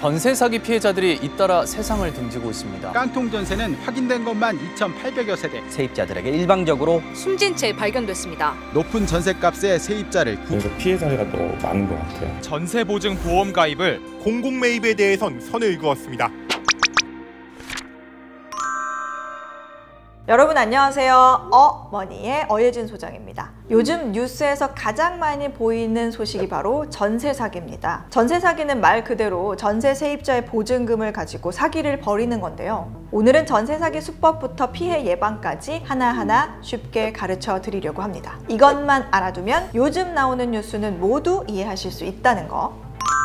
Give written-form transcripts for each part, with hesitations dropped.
전세 사기 피해자들이 잇따라 세상을 등지고 있습니다. 깡통 전세는 확인된 것만 2,800여 세대. 세입자들에게 일방적으로 숨진 채 발견됐습니다. 높은 전세값에 세입자를 그래서 피해자가 더 많은 것 같아요. 전세 보증 보험 가입을 공공 매입에 대해선 선을 그었습니다. 여러분 안녕하세요. 어머니의 어예진 소장입니다. 요즘 뉴스에서 가장 많이 보이는 소식이 바로 전세 사기입니다. 전세 사기는 말 그대로 전세 세입자의 보증금을 가지고 사기를 벌이는 건데요. 오늘은 전세 사기 수법부터 피해 예방까지 하나하나 쉽게 가르쳐 드리려고 합니다. 이것만 알아두면 요즘 나오는 뉴스는 모두 이해하실 수 있다는 거.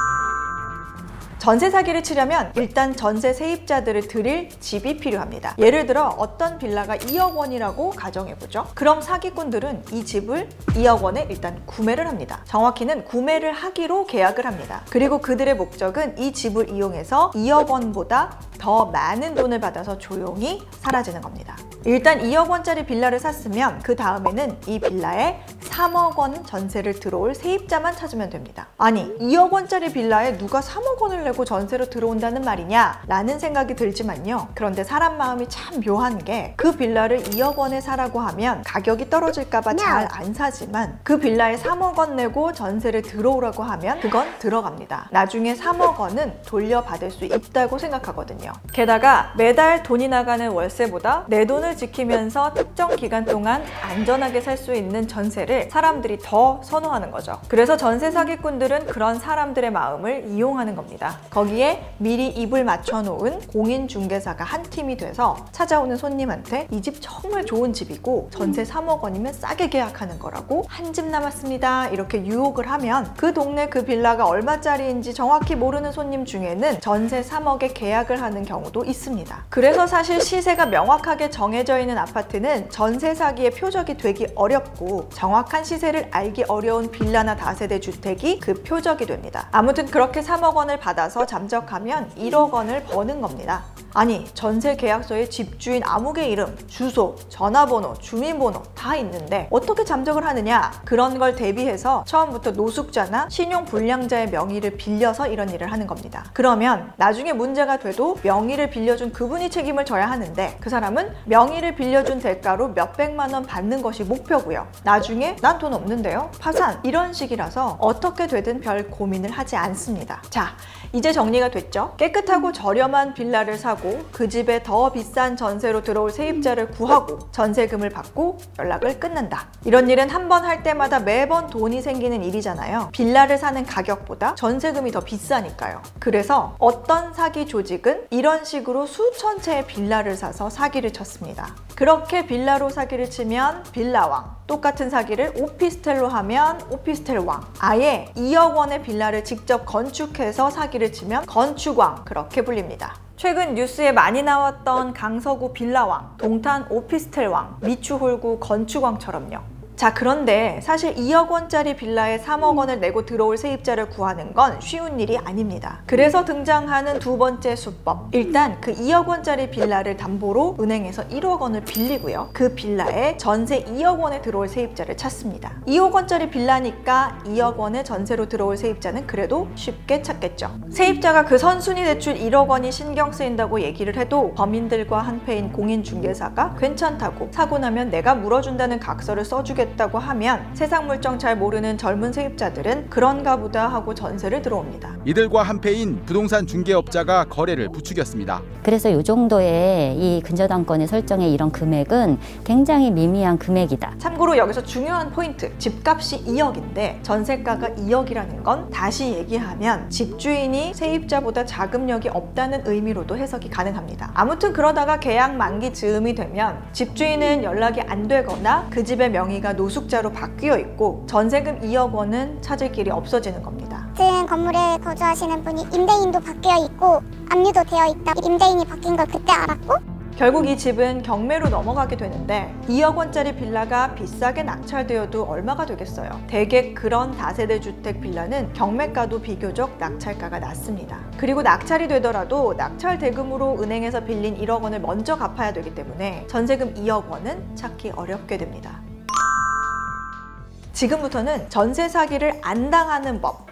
전세 사기를 치려면 일단 전세 세입자들을 드릴 집이 필요합니다. 예를 들어 어떤 빌라가 2억 원이라고 가정해보죠. 그럼 사기꾼들은 이 집을 2억 원에 일단 구매를 합니다. 정확히는 구매를 하기로 계약을 합니다. 그리고 그들의 목적은 이 집을 이용해서 2억 원보다 더 많은 돈을 받아서 조용히 사라지는 겁니다. 일단 2억 원짜리 빌라를 샀으면 그 다음에는 이 빌라에 3억 원 전세를 들어올 세입자만 찾으면 됩니다. 아니 2억 원짜리 빌라에 누가 3억 원을 내고 전세로 들어온다는 말이냐 라는 생각이 들지만요. 그런데 사람 마음이 참 묘한 게 그 빌라를 2억 원에 사라고 하면 가격이 떨어질까봐 잘 안 사지만 그 빌라에 3억 원 내고 전세를 들어오라고 하면 그건 들어갑니다. 나중에 3억 원은 돌려받을 수 있다고 생각하거든요. 게다가 매달 돈이 나가는 월세보다 내 돈을 지키면서 특정 기간 동안 안전하게 살 수 있는 전세를 사람들이 더 선호하는 거죠. 그래서 전세 사기꾼들은 그런 사람들의 마음을 이용하는 겁니다. 거기에 미리 입을 맞춰놓은 공인중개사가 한 팀이 돼서 찾아오는 손님한테 이 집 정말 좋은 집이고 전세 3억 원이면 싸게 계약하는 거라고 한 집 남았습니다 이렇게 유혹을 하면 그 동네 그 빌라가 얼마짜리인지 정확히 모르는 손님 중에는 전세 3억에 계약을 하는 경우도 있습니다. 그래서 사실 시세가 명확하게 정해져 있는 아파트는 전세 사기의 표적이 되기 어렵고 정확한 시세를 알기 어려운 빌라나 다세대 주택이 그 표적이 됩니다. 아무튼 그렇게 3억 원을 받아서 잠적하면 1억 원을 버는 겁니다. 아니 전세 계약서에 집주인 아무개 이름, 주소, 전화번호, 주민번호 다 있는데 어떻게 잠적을 하느냐? 그런 걸 대비해서 처음부터 노숙자나 신용불량자의 명의를 빌려서 이런 일을 하는 겁니다. 그러면 나중에 문제가 돼도 명의를 빌려준 그분이 책임을 져야 하는데 그 사람은 명의를 빌려준 대가로 몇백만 원 받는 것이 목표고요. 나중에 난 돈 없는데요? 파산! 이런 식이라서 어떻게 되든 별 고민을 하지 않습니다. 자, 이제 정리가 됐죠? 깨끗하고 저렴한 빌라를 사고 그 집에 더 비싼 전세로 들어올 세입자를 구하고 전세금을 받고 연락을 끊는다. 이런 일은 한 번 할 때마다 매번 돈이 생기는 일이잖아요. 빌라를 사는 가격보다 전세금이 더 비싸니까요. 그래서 어떤 사기 조직은 이런 식으로 수천 채의 빌라를 사서 사기를 쳤습니다. 그렇게 빌라로 사기를 치면 빌라왕, 똑같은 사기를 오피스텔로 하면 오피스텔왕, 아예 2억 원의 빌라를 직접 건축해서 사기를 치면 건축왕, 그렇게 불립니다. 최근 뉴스에 많이 나왔던 강서구 빌라왕, 동탄 오피스텔왕, 미추홀구 건축왕처럼요. 자, 그런데 사실 2억 원짜리 빌라에 3억 원을 내고 들어올 세입자를 구하는 건 쉬운 일이 아닙니다. 그래서 등장하는 두 번째 수법. 일단 그 2억 원짜리 빌라를 담보로 은행에서 1억 원을 빌리고요. 그 빌라에 전세 2억 원에 들어올 세입자를 찾습니다. 2억 원짜리 빌라니까 2억 원의 전세로 들어올 세입자는 그래도 쉽게 찾겠죠. 세입자가 그 선순위 대출 1억 원이 신경 쓰인다고 얘기를 해도 범인들과 한패인 공인중개사가 괜찮다고 사고 나면 내가 물어준다는 각서를 써주겠다 다고 하면 세상 물정 잘 모르는 젊은 세입자들은 그런가 보다 하고 전세를 들어옵니다. 이들과 한패인 부동산 중개업자가 거래를 부추겼습니다. 그래서 이 정도의 이 근저당권의 설정의 이런 금액은 굉장히 미미한 금액이다. 참고로 여기서 중요한 포인트, 집값이 2억인데 전세가가 2억이라는 건 다시 얘기하면 집주인이 세입자보다 자금력이 없다는 의미로도 해석이 가능합니다. 아무튼 그러다가 계약 만기 즈음이 되면 집주인은 연락이 안 되거나 그 집의 명의가 노숙자로 바뀌어 있고 전세금 2억 원은 찾을 길이 없어지는 겁니다. 같은 건물에 거주하시는 분이 임대인도 바뀌어 있고 압류도 되어 있다. 임대인이 바뀐 걸 그때 알았고 결국 이 집은 경매로 넘어가게 되는데 2억 원짜리 빌라가 비싸게 낙찰되어도 얼마가 되겠어요? 대개 그런 다세대 주택 빌라는 경매가도 비교적 낙찰가가 낮습니다. 그리고 낙찰이 되더라도 낙찰 대금으로 은행에서 빌린 1억 원을 먼저 갚아야 되기 때문에 전세금 2억 원은 찾기 어렵게 됩니다. 지금부터는 전세 사기를 안 당하는 법,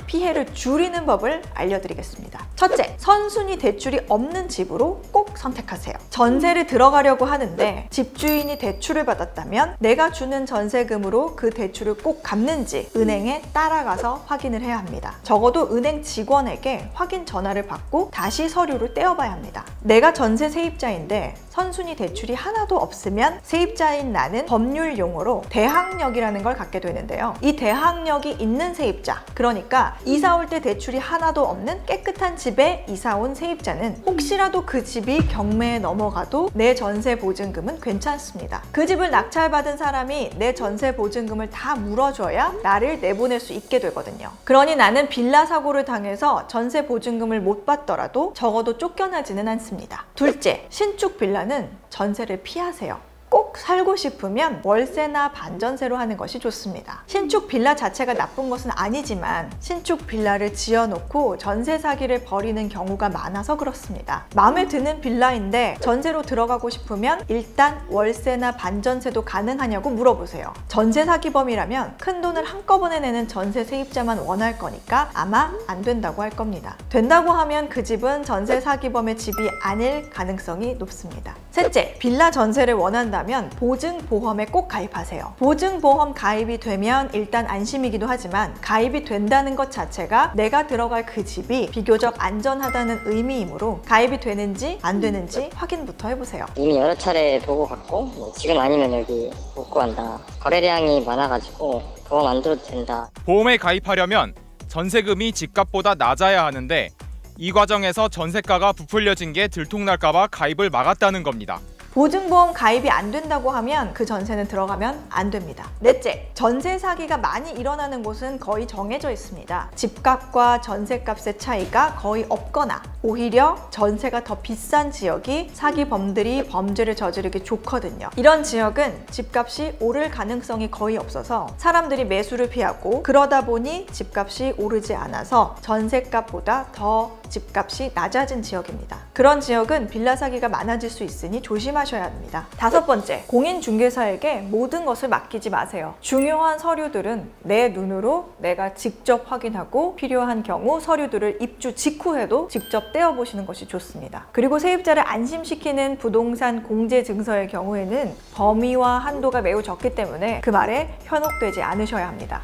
피해를 줄이는 법을 알려드리겠습니다. 첫째, 선순위 대출이 없는 집으로 꼭 선택하세요. 전세를 들어가려고 하는데 집주인이 대출을 받았다면 내가 주는 전세금으로 그 대출을 꼭 갚는지 은행에 따라가서 확인을 해야 합니다. 적어도 은행 직원에게 확인 전화를 받고 다시 서류를 떼어봐야 합니다. 내가 전세 세입자인데 선순위 대출이 하나도 없으면 세입자인 나는 법률 용어로 대항력이라는 걸 갖게 되는데요. 이 대항력이 있는 세입자, 그러니까 이사 올 때 대출이 하나도 없는 깨끗한 집에 이사 온 세입자는 혹시라도 그 집이 경매에 넘어가도 내 전세 보증금은 괜찮습니다. 그 집을 낙찰받은 사람이 내 전세 보증금을 다 물어줘야 나를 내보낼 수 있게 되거든요. 그러니 나는 빌라 사고를 당해서 전세 보증금을 못 받더라도 적어도 쫓겨나지는 않습니다. 둘째, 신축 빌라는 전세를 피하세요. 꼭 살고 싶으면 월세나 반전세로 하는 것이 좋습니다. 신축 빌라 자체가 나쁜 것은 아니지만 신축 빌라를 지어놓고 전세 사기를 벌이는 경우가 많아서 그렇습니다. 마음에 드는 빌라인데 전세로 들어가고 싶으면 일단 월세나 반전세도 가능하냐고 물어보세요. 전세 사기범이라면 큰 돈을 한꺼번에 내는 전세 세입자만 원할 거니까 아마 안 된다고 할 겁니다. 된다고 하면 그 집은 전세 사기범의 집이 아닐 가능성이 높습니다. 셋째, 빌라 전세를 원한다면 보증보험에 꼭 가입하세요. 보증보험 가입이 되면 일단 안심이기도 하지만 가입이 된다는 것 자체가 내가 들어갈 그 집이 비교적 안전하다는 의미이므로 가입이 되는지 안 되는지 확인부터 해보세요. 이미 여러 차례 보고 갔고 지금 아니면 여기 못 구한다. 거래량이 많아가지고 보험 안 들어도 된다. 보험에 가입하려면 전세금이 집값보다 낮아야 하는데 이 과정에서 전세가가 부풀려진 게 들통날까봐 가입을 막았다는 겁니다. 보증보험 가입이 안 된다고 하면 그 전세는 들어가면 안 됩니다. 넷째, 전세 사기가 많이 일어나는 곳은 거의 정해져 있습니다. 집값과 전세값의 차이가 거의 없거나 오히려 전세가 더 비싼 지역이 사기범들이 범죄를 저지르기 좋거든요. 이런 지역은 집값이 오를 가능성이 거의 없어서 사람들이 매수를 피하고 그러다 보니 집값이 오르지 않아서 전세값보다 더 집값이 낮아진 지역입니다. 그런 지역은 빌라 사기가 많아질 수 있으니 조심하셔야 합니다. 다섯 번째, 공인중개사에게 모든 것을 맡기지 마세요. 중요한 서류들은 내 눈으로 내가 직접 확인하고 필요한 경우 서류들을 입주 직후에도 직접 떼어보시는 것이 좋습니다. 그리고 세입자를 안심시키는 부동산 공제 증서의 경우에는 범위와 한도가 매우 적기 때문에 그 말에 현혹되지 않으셔야 합니다.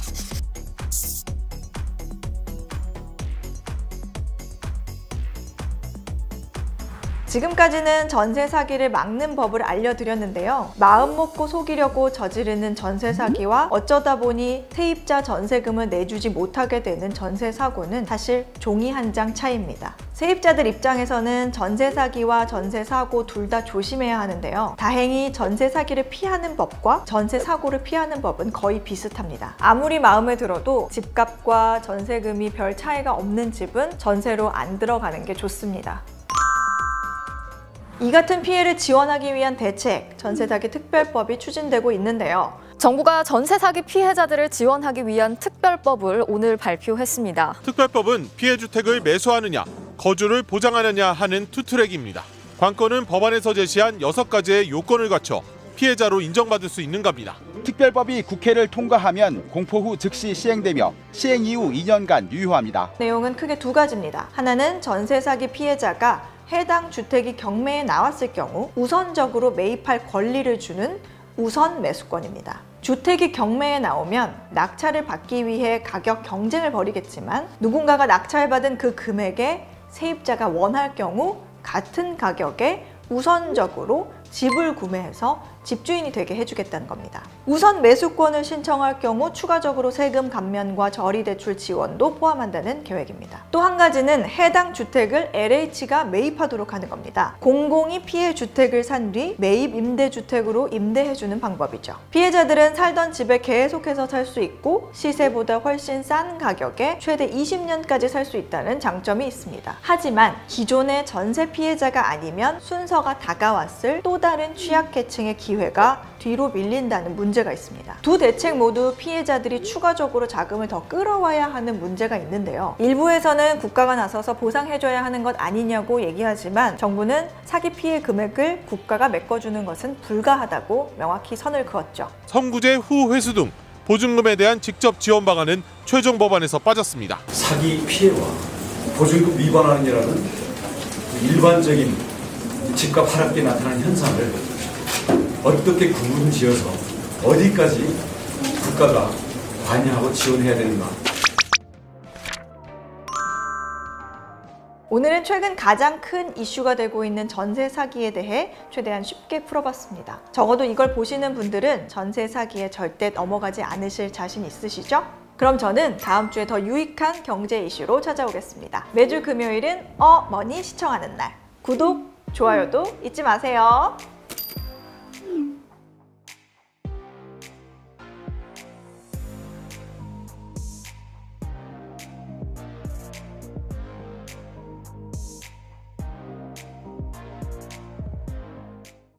지금까지는 전세 사기를 막는 법을 알려드렸는데요. 마음 먹고 속이려고 저지르는 전세 사기와 어쩌다 보니 세입자 전세금을 내주지 못하게 되는 전세 사고는 사실 종이 한 장 차이입니다. 세입자들 입장에서는 전세 사기와 전세 사고 둘 다 조심해야 하는데요. 다행히 전세 사기를 피하는 법과 전세 사고를 피하는 법은 거의 비슷합니다. 아무리 마음에 들어도 집값과 전세금이 별 차이가 없는 집은 전세로 안 들어가는 게 좋습니다. 이 같은 피해를 지원하기 위한 대책, 전세사기 특별법이 추진되고 있는데요. 정부가 전세 사기 피해자들을 지원하기 위한 특별법을 오늘 발표했습니다. 특별법은 피해 주택을 매수하느냐, 거주를 보장하느냐 하는 투트랙입니다. 관건은 법안에서 제시한 6가지의 요건을 갖춰 피해자로 인정받을 수 있는 겁니다. 특별법이 국회를 통과하면 공포 후 즉시 시행되며 시행 이후 2년간 유효합니다. 내용은 크게 두 가지입니다. 하나는 전세 사기 피해자가 해당 주택이 경매에 나왔을 경우 우선적으로 매입할 권리를 주는 우선 매수권입니다. 주택이 경매에 나오면 낙찰을 받기 위해 가격 경쟁을 벌이겠지만 누군가가 낙찰받은 그 금액에 세입자가 원할 경우 같은 가격에 우선적으로 집을 구매해서 집주인이 되게 해주겠다는 겁니다. 우선 매수권을 신청할 경우 추가적으로 세금 감면과 저리대출 지원도 포함한다는 계획입니다. 또 한 가지는 해당 주택을 LH가 매입하도록 하는 겁니다. 공공이 피해 주택을 산 뒤 매입 임대주택으로 임대해주는 방법이죠. 피해자들은 살던 집에 계속해서 살 수 있고 시세보다 훨씬 싼 가격에 최대 20년까지 살 수 있다는 장점이 있습니다. 하지만 기존의 전세 피해자가 아니면 순서가 다가왔을 또 다른 취약계층의 기회가 뒤로 밀린다는 문제가 있습니다. 두 대책 모두 피해자들이 추가적으로 자금을 더 끌어와야 하는 문제가 있는데요. 일부에서는 국가가 나서서 보상해줘야 하는 것 아니냐고 얘기하지만 정부는 사기 피해 금액을 국가가 메꿔주는 것은 불가하다고 명확히 선을 그었죠. 성구제 후 회수 등 보증금에 대한 직접 지원 방안은 최종 법안에서 빠졌습니다. 사기 피해와 보증금 위반하느라는 일반적인 집값 하락기에 나타나는 현상을 어떻게 구분지어서 어디까지 국가가 관여하고 지원해야 되는가. 오늘은 최근 가장 큰 이슈가 되고 있는 전세 사기에 대해 최대한 쉽게 풀어봤습니다. 적어도 이걸 보시는 분들은 전세 사기에 절대 넘어가지 않으실 자신 있으시죠? 그럼 저는 다음 주에 더 유익한 경제 이슈로 찾아오겠습니다. 매주 금요일은 머니 시청하는 날. 구독, 좋아요도 잊지 마세요.